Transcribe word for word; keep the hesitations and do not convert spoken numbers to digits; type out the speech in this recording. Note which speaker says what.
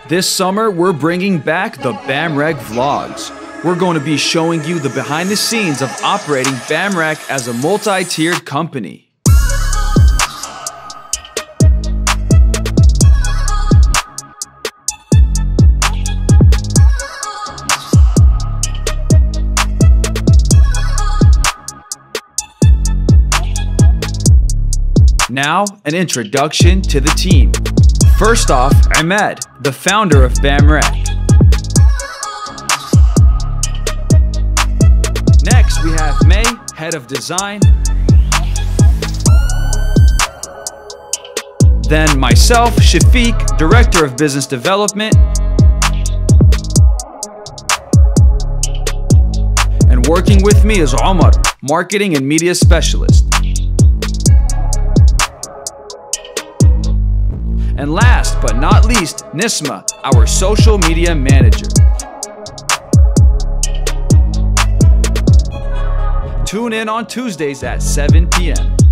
Speaker 1: This summer, we're bringing back the Bamrec vlogs. We're going to be showing you the behind the scenes of operating Bamrec as a multi-tiered company. Now, an introduction to the team. First off, Ahmed, the founder of Bamrec. Next, we have May, head of design. Then myself, Shafiq, director of business development. And working with me is Omar, marketing and media specialist. And last but not least, Nisma, our social media manager. Tune in on Tuesdays at seven p m